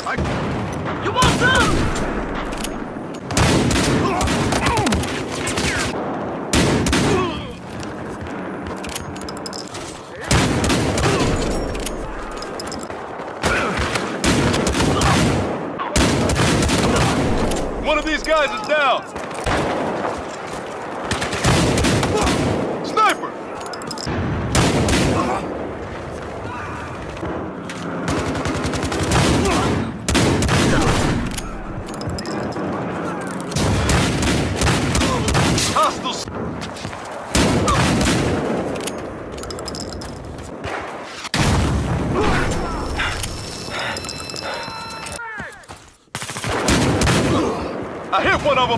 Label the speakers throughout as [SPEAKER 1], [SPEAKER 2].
[SPEAKER 1] You want some?
[SPEAKER 2] One of these guys is down! Sniper! Hostiles! I hit one of them!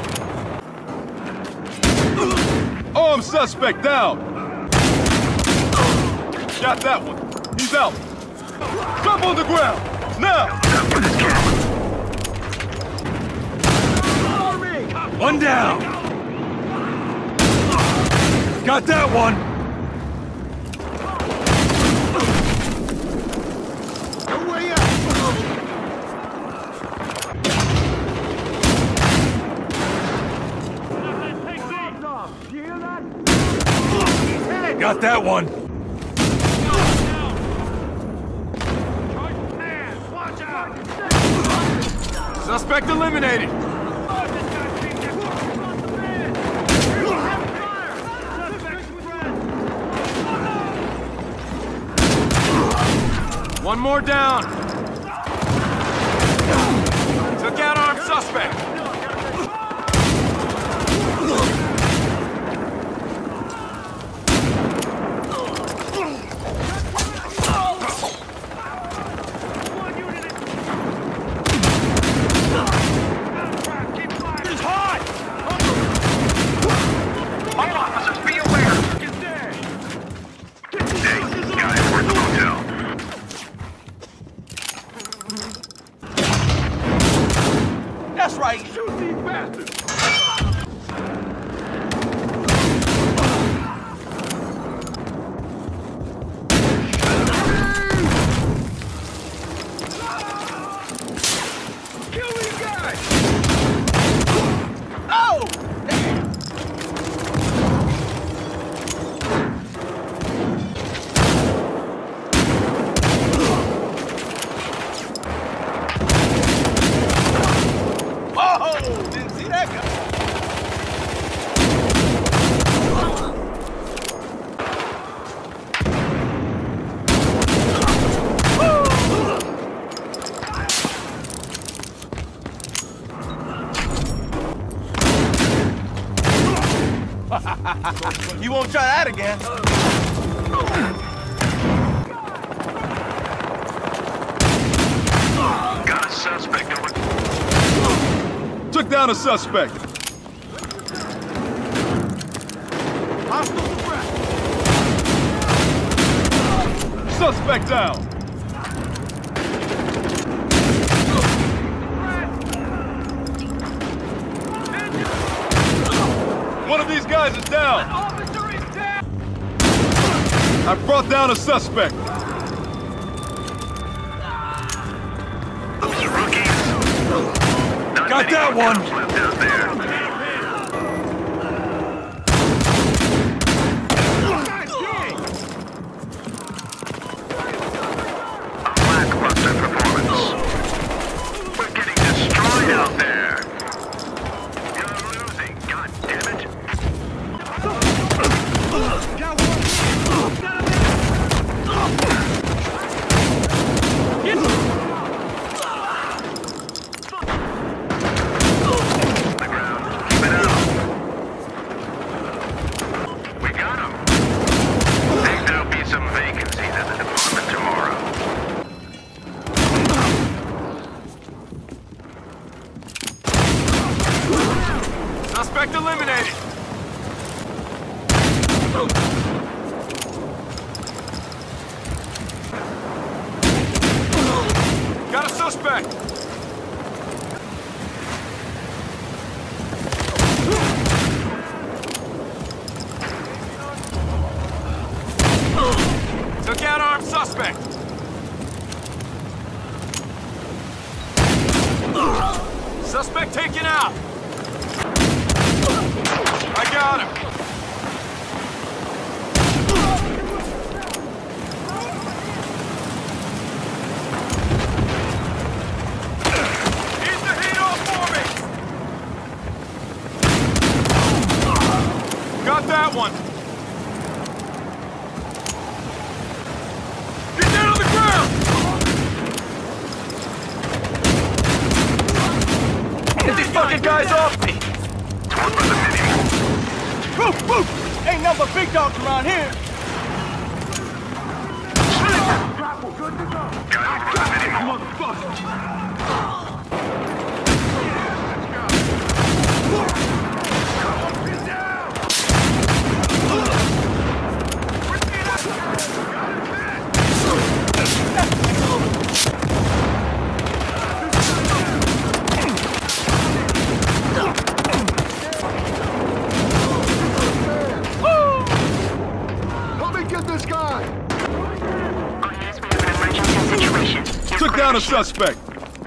[SPEAKER 2] Armed suspect down! Got that one. He's out. Drop on the ground! Now!
[SPEAKER 3] One down! Got that one! Got that one!
[SPEAKER 2] Suspect eliminated! One more down! Took out armed suspect!
[SPEAKER 1] That's right! Shoot these bastards! Kill these guys! Oh! Didn't see that guy. You won't try that again.
[SPEAKER 4] Got a suspect over.
[SPEAKER 2] Took down a suspect.
[SPEAKER 1] Hostile suppressed.
[SPEAKER 2] Suspect down. One of these guys is down.
[SPEAKER 1] Officer is down.
[SPEAKER 2] I brought down a suspect.
[SPEAKER 4] Those rookies. Not
[SPEAKER 3] Got
[SPEAKER 4] many
[SPEAKER 3] that
[SPEAKER 4] more
[SPEAKER 3] one.
[SPEAKER 4] cops left out there. A lackluster performance. We're getting destroyed out there. You're losing, goddammit. The ground. Keep it out. We got him. Think there'll be some vacancies at the department tomorrow.
[SPEAKER 2] Suspect eliminated. Got a suspect. Took out armed suspect. Suspect taken out! I got him! Keep the heat off for me! Got that one! Get down on the ground! Get these fucking guys off me!
[SPEAKER 1] Woof, woof! Ain't nothing but big dogs around here!
[SPEAKER 2] Took down a suspect.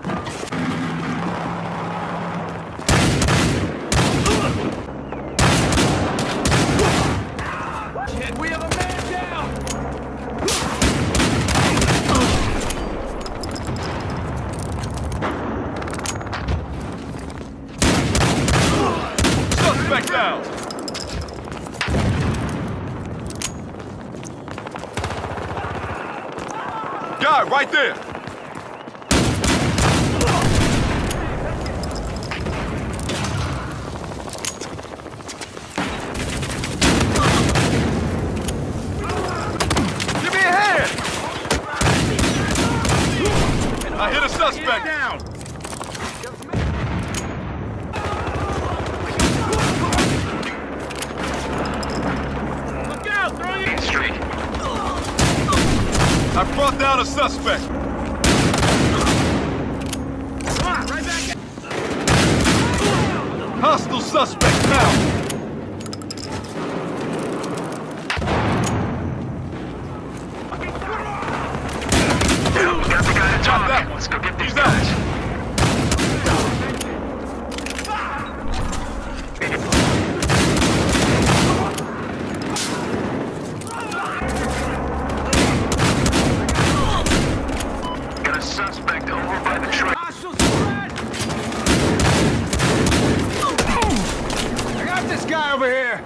[SPEAKER 1] We have a man down!
[SPEAKER 2] Suspect down. Guy right there. I hit a suspect! Down. Look out! Throw you! Straight. I brought down a suspect! Come on, right back! Hostile suspect now!
[SPEAKER 4] Let's go get these guys. Got a suspect over by the truck.
[SPEAKER 1] I got this guy over here!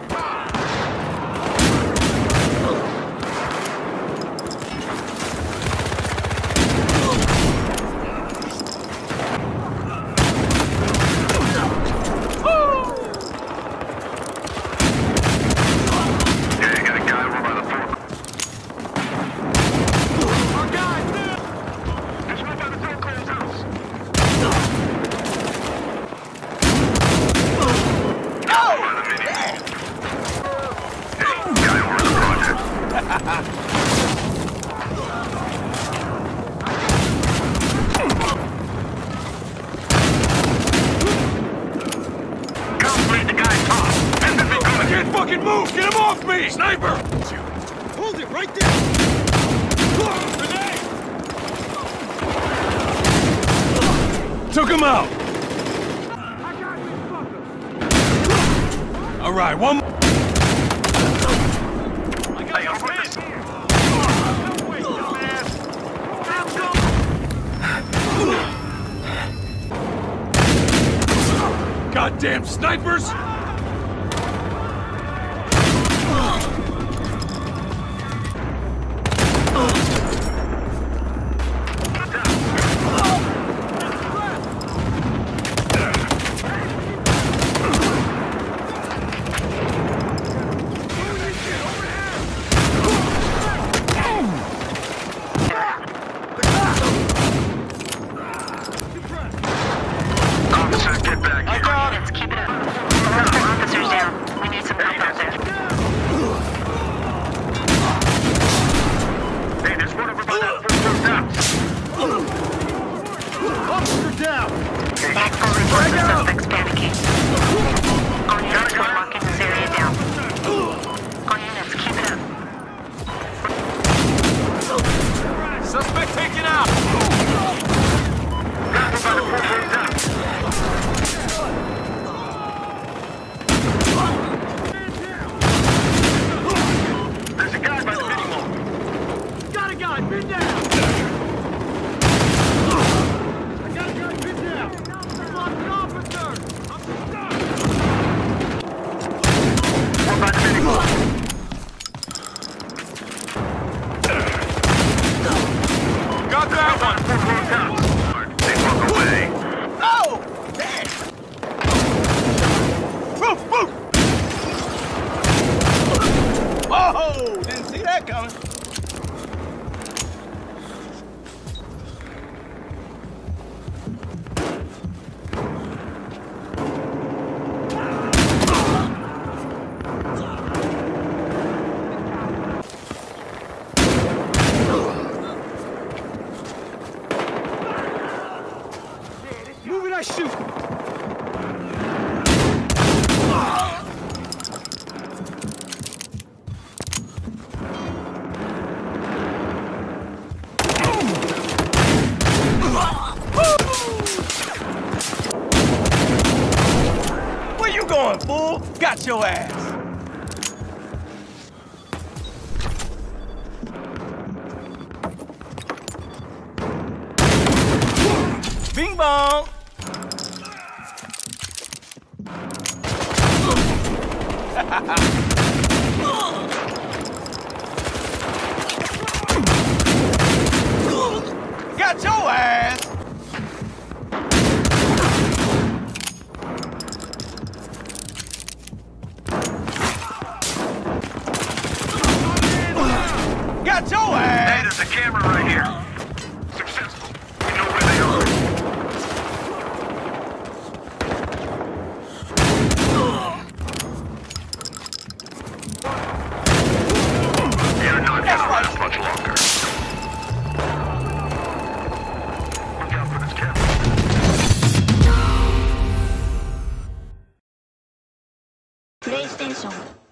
[SPEAKER 2] Fucking move! Get him off me! Sniper!
[SPEAKER 1] Hold it right there! Grenade!
[SPEAKER 3] Took him out! All right, one more.
[SPEAKER 2] Hey, I'm with this.
[SPEAKER 3] Goddamn snipers!
[SPEAKER 5] Suspects panicking. All units are locking this area down. All units, keep it up.
[SPEAKER 2] Suspect taken out!
[SPEAKER 4] Got him by the 4 down.
[SPEAKER 1] Quit shooting! Where you going, fool? Got your ass! Bing bong! Got your ass! Got your ass!
[SPEAKER 4] Hey, there's a camera right here. Successful. We know where they are. You're not gonna last much longer. Look out for this camera.
[SPEAKER 5] PlayStation